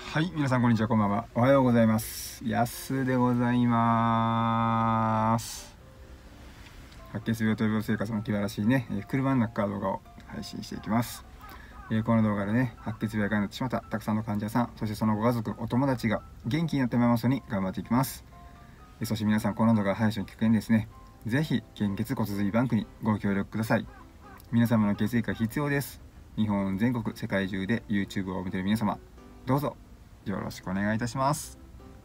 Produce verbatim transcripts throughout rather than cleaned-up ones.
はい、皆さんこんにちは、こんばんは。おはようございます。やすでございます。白血病と病生活の気晴らしいね、えー車の中から動画を配信していきます。えーこの動画でね、白血病がなってしまったたくさんの患者さん、そしてそのご家族、お友達が元気になってもらいますように頑張っていきます。えーそして皆さん、この動画配信をきっかけにですね、ぜひ献血骨髄バンクにご協力ください。皆様の血液が必要です。日本全国、世界中で YouTube を見ている皆様、どうぞよろしくお願いいたします。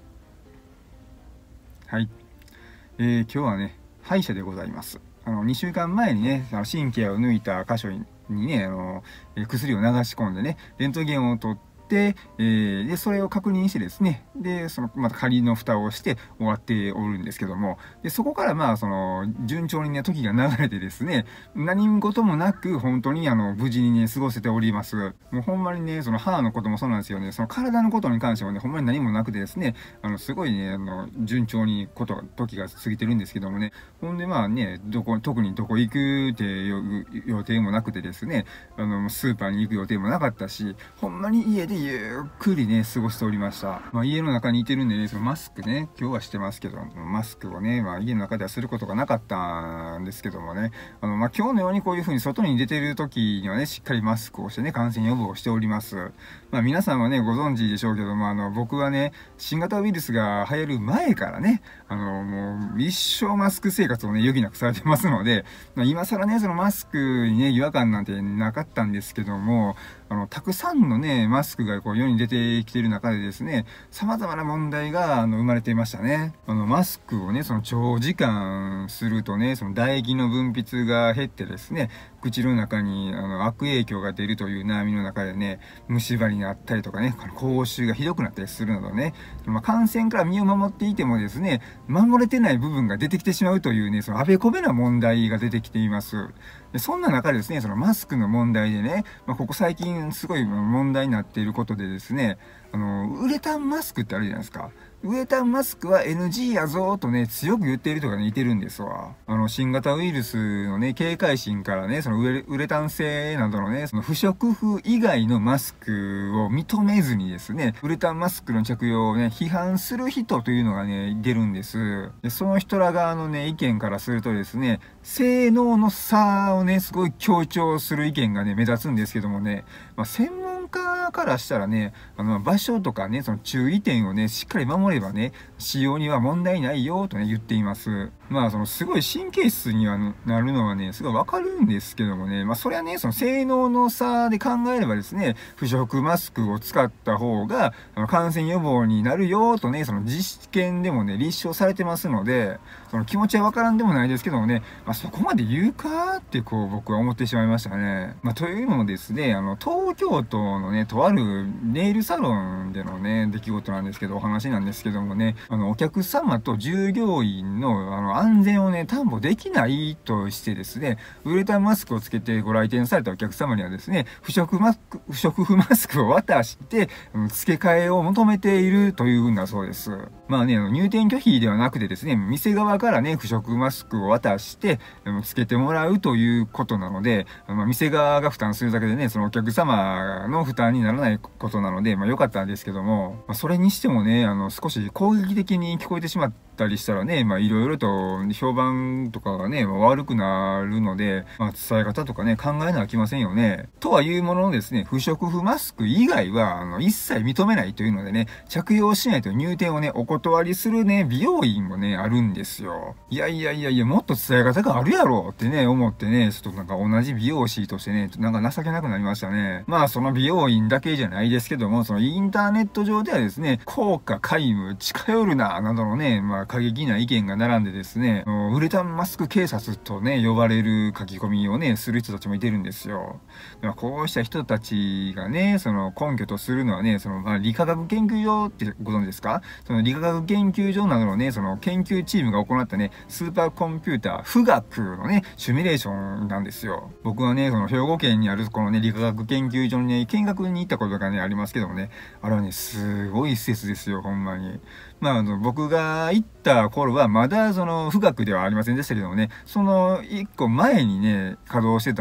はい、えー、今日はね、歯医者でございます。あのにしゅうかんまえにね、神経を抜いた箇所にね、あの薬を流し込んでね、レントゲンを取って、えー、でそれを確認してですね、でそのまた仮の蓋をして終わっておるんですけども、でそこからまあその順調にね時が流れてですね、何事もなく本当にあの無事にね過ごせております。もうほんまにね、その歯のこともそうなんですよね。その体のことに関してはね、ほんまに何もなくてですね、あのすごいね、あの順調にこと時が過ぎてるんですけどもね、ほんでまあね、どこ特にどこ行くっていう予定もなくてですね、あのスーパーに行く予定もなかったし、ほんまに家でゆっくりね過ごしておりました。まあ、家の中にいてるんでね、そのマスクね、今日はしてますけど、マスクをね、まあ、家の中ではすることがなかったんですけどもね、あのまあ今日のようにこういう風に外に出てる時にはね、しっかりマスクをしてね、感染予防をしております。まあ皆さんはね、ご存知でしょうけども、あの僕はね、新型ウイルスが流行る前からね、あのもう一生マスク生活をね、余儀なくされてますので、まあ、今更ね、そのマスクにね、違和感なんてなかったんですけども、あのたくさんのねマスクがこう世に出てきている中でですね、様々な問題があの生まれていましたね。あのマスクをね、その長時間するとね、その唾液の分泌が減ってですね、口の中にあの悪影響が出るという悩みの中でね、虫歯になったりとかね、口臭がひどくなったりするなどね、まあ、感染から身を守っていてもですね、守れてない部分が出てきてしまうというね、そのあべこべな問題が出てきています。でそんな中でですね、そのマスクの問題でね、まあ、ここ最近すごい問題になっていることでですね、あのウレタンマスクってあるじゃないですか。ウレタンマスクは エヌジー やぞーとね、強く言っている人がね、いてるんですわ。あの、新型ウイルスのね、警戒心からね、そのウレウレタン製などのね、その不織布以外のマスクを認めずにですね、ウレタンマスクの着用をね、批判する人というのがね、出るんです。で、その人ら側のね、意見からするとですね、性能の差をね、すごい強調する意見がね、目立つんですけどもね、まあ、専門家からしたらね、あの、場所とかね、その注意点をね、しっかり守ればね、使用には問題ないよとね、言っています。まあ、その、すごい神経質にはなるのはね、すごいわかるんですけどもね、まあ、それはね、その性能の差で考えればですね、不織布マスクを使った方が、あの感染予防になるよとね、その実験でもね、立証されてますので、その気持ちはわからんでもないですけどもね、まあ、そこまで言うかってこう、僕は思ってしまいましたね。まあ、というのもですね、あの、東京都のね、とあるネイルサロンでのね、出来事なんですけど、お話なんですけどもね、あの、お客様と従業員の、あの、安全をね、担保できないとしてですね、ウレタンマスクをつけてご来店されたお客様にはですね、不織布マスク、不織布マスクを渡して、付け替えを求めているというんだそうです。まあね、あの入店拒否ではなくてですね、店側からね、不織布マスクを渡して、つけてもらうということなので、まあ、店側が負担するだけでね、そのお客様の負担にならないことなので、まあ良かったんですけども、まあ、それにしてもね、あの、少し攻撃的に聞こえてしまったりしたらね、まあいろいろと評判とかがね、まあ、悪くなるので、まあ伝え方とかね、考えなきゃいけませんよね。とはいうもののですね、不織布マスク以外は、あの、一切認めないというのでね、着用しないと入店をね、お断りするね、美容院もね、あるんですよ。いやいやいやいや、もっと伝え方があるやろってね、思ってね、ちょっとなんか同じ美容師としてね、なんか情けなくなりましたね。まあ、その美容院だけじゃないですけども、そのインターネット上ではですね、効果皆無、近寄るな、などのね、まあ、過激な意見が並んでですね、ウレタンマスク警察とね、呼ばれる書き込みをね、する人たちもいてるんですよ。こうした人たちがね、その根拠とするのはね、その、まあ、理化学研究所ってご存知ですか？その理化学研究所などのね、その研究チームが行ったね、スーパーコンピューター、富岳のね、シミュレーションなんですよ。僕はね、その兵庫県にあるこのね、理化学研究所にね、見学に行ったことがね、ありますけどもね、あれはね、すごい施設ですよ、ほんまに。まあ、あの、僕が行った頃は、まだその、富岳ではありませんでしたけどもね、その一個前にね、稼働してた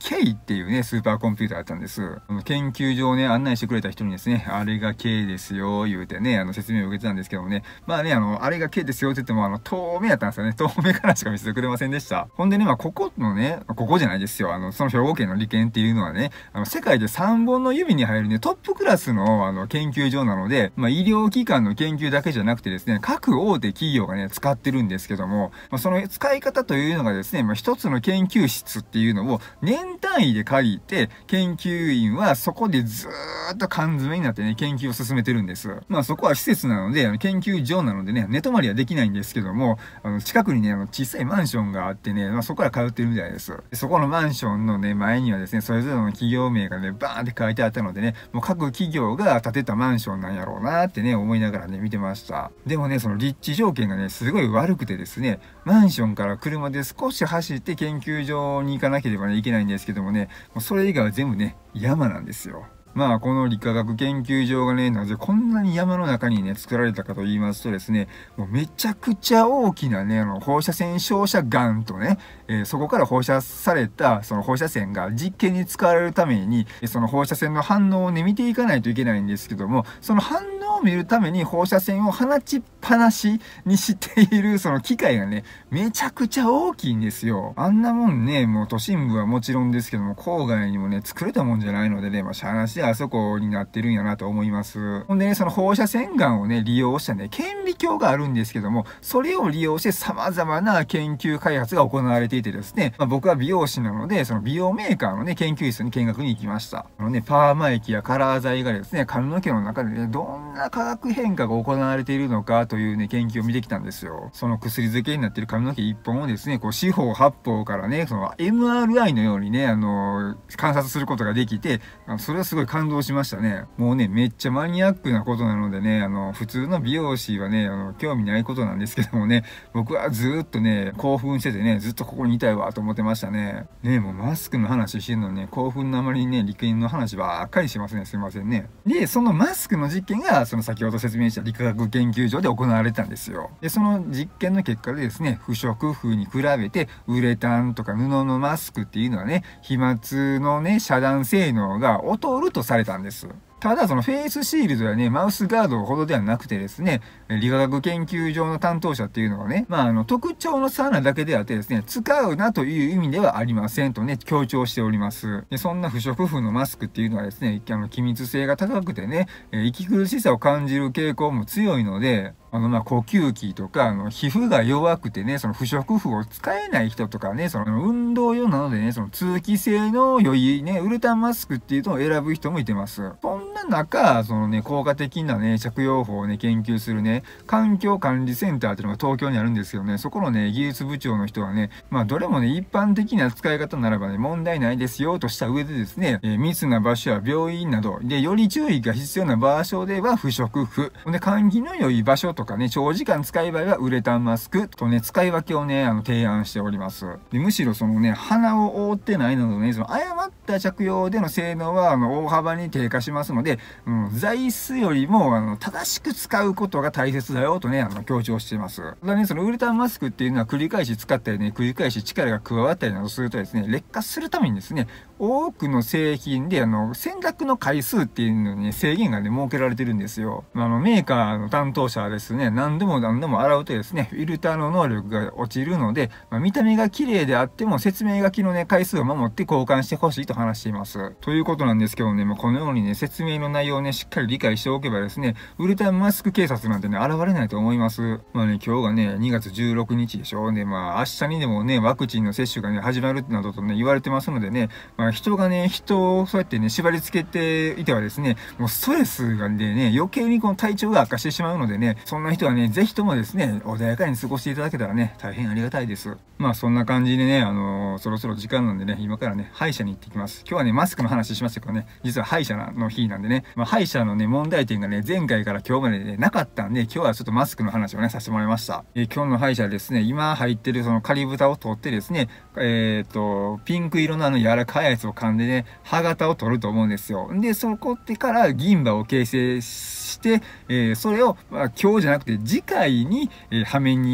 K っていうね、スーパーコンピューターだったんです。研究所をね、案内してくれた人にですね、あれが K ですよ、言うてね、あの、説明を受けてたんですけどもね、まあね、あの、あれが K ですよって言っても、あの、遠目やったんですよね。遠目からしか見せてくれませんでした。ほんでね、まあ、ここのね、ここじゃないですよ。あの、その兵庫県の理研っていうのはね、あの、世界でさんぼんの指に入るね、トップクラスの、あの、研究所なので、まあ、医療機関の研究だけじゃなくてですね、各大手企業がね、使ってるんですけども、まあ、その使い方というのがですね、まあ、一つの研究室っていうのを年単位で借りて、研究員はそこでずーっと缶詰になってね、研究を進めてるんです。まあそこは施設なので、あの研究所なのでね、寝泊まりはできないんですけども、あの近くにね、あの小さいマンションがあってね、まあそこから通ってるみたいです。でそこのマンションのね、前にはですね、それぞれの企業名がね、バーンって書いてあったのでね、もう各企業が建てたマンションなんやろうなってね、思いながらね、見てました。でもね、その立地条件がね、すごい悪くてですね、マンションから車で少し走って研究所に行かなければね、いけないんですけどもね、もうそれ以外は全部ね、山なんですよ。まあ、この理化学研究所がね、なぜこんなに山の中にね、作られたかと言いますとですね、もうめちゃくちゃ大きなね、あの、放射線照射ガンとね、えー、そこから放射された、その放射線が実験に使われるために、その放射線の反応をね、見ていかないといけないんですけども、その反応を見るために放射線を放ちっぱなしにしている、その機械がね、めちゃくちゃ大きいんですよ。あんなもんね、もう都心部はもちろんですけども、郊外にもね、作れたもんじゃないのでね、まあ、しゃあなしであそこになってるんやなと思います。ほんでね、その放射線ガンをね、利用したね、顕微鏡があるんですけども、それを利用して様々な研究開発が行われていてですね、まあ、僕は美容師なので、その美容メーカーのね、研究室に見学に行きました。あのね、パーマ液やカラー剤がですね、髪の毛の中でね、どんな化学変化が行われているのかというね、研究を見てきたんですよ。その薬漬けになっている髪の毛一本をですね、こう四方八方からね、その エムアールアイ のようにね、あのー、観察することができて、あのそれはすごい感動しましたね。もうね、めっちゃマニアックなことなのでね、あの、普通の美容師はね、あの、興味ないことなんですけどもね、僕はずーっとね、興奮しててね、ずっとここにいたいわと思ってましたね。ね、もうマスクの話してるのにね、興奮のあまりにね、理研の話ばっかりしますね。すいませんね。で、そのマスクの実験が、その先ほど説明した理化学研究所で行われてたんですよ。で、その実験の結果でですね、不織布に比べて、ウレタンとか布のマスクっていうのはね、飛沫のね、遮断性能が劣るとされたんです。ただ、そのフェイスシールドやね、マウスガードほどではなくてですね、理化学研究所の担当者っていうのはね、まあ、あの、特徴の差なだけであってですね、使うなという意味ではありませんとね、強調しております。で、そんな不織布のマスクっていうのはですね、あの、気密性が高くてね、息苦しさを感じる傾向も強いので、あの、ま、呼吸器とか、あの、皮膚が弱くてね、その不織布を使えない人とかね、その、運動用なのでね、その、通気性の良いね、ウルタンマスクっていうのを選ぶ人もいてます。そんな中、そのね、効果的なね、着用法をね、研究するね、環境管理センターっていうのが東京にあるんですけどね、そこのね、技術部長の人はね、まあ、どれもね、一般的な使い方ならばね、問題ないですよ、とした上でですね、えー、密な場所や病院など、で、より注意が必要な場所では不織布。で、換気の良い場所とか、とかね、長時間使い場合はウレタンマスクとね、使い分けをね、あの、提案しております。で、むしろそのね、鼻を覆ってないなどね、その誤った着用での性能は、あの、大幅に低下しますので、うん、座椅子よりも、あの、正しく使うことが大切だよとね、あの、強調しています。ただね、そのウレタンマスクっていうのは繰り返し使ったりね、繰り返し力が加わったりなどするとですね、劣化するためにですね、多くの製品で、あの、洗濯の回数っていうのにね、制限がね、設けられてるんですよ。あの、メーカーの担当者はですね、何度も何度も洗うとですね、フィルターの能力が落ちるので、まあ、見た目が綺麗であっても、説明書きのね、回数を守って交換してほしいと話しています。ということなんですけどね、まあ、このようにね、説明の内容をね、しっかり理解しておけばですね、ウルタンマスク警察なんてね、現れないと思います。まあね、今日がね、にがつじゅうろくにちでしょ。で、まあ、明日にでもね、ワクチンの接種がね、始まるなどとね、言われてますのでね、まあ、人がね、人をそうやってね、縛り付けていてはですね、もうストレスがでね、余計にこの体調が悪化してしまうのでね、そんな人はね、ぜひともですね、穏やかに過ごしていただけたらね、大変ありがたいです。まあそんな感じでね、あのー、そろそろ時間なんでね、今からね、歯医者に行ってきます。今日はね、マスクの話しましたけどね、実は歯医者の日なんでね、まあ歯医者のね、問題点がね、前回から今日までね、なかったんで、今日はちょっとマスクの話をね、させてもらいました。えー、今日の歯医者ですね、今入ってるその仮蓋を取ってですね、えっと、ピンク色のあの柔らかいやつを噛んでね、歯型を取ると思うんですよ。で、そこってから銀歯を形成して、えー、それを、まあ、今日じゃなくて次回に、えー、はめに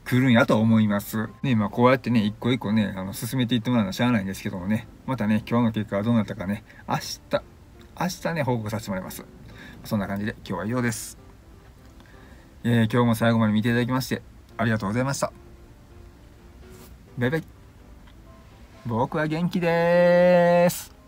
来るんやと思います。ね、まあこうやってね、一個一個ね、あの、進めていってもらうのはしゃあないんですけどもね、またね、今日の結果はどうなったかね、明日、明日ね、報告させてもらいます。そんな感じで今日は以上です。えー、今日も最後まで見ていただきまして、ありがとうございました。バイバイ。僕は元気でーす。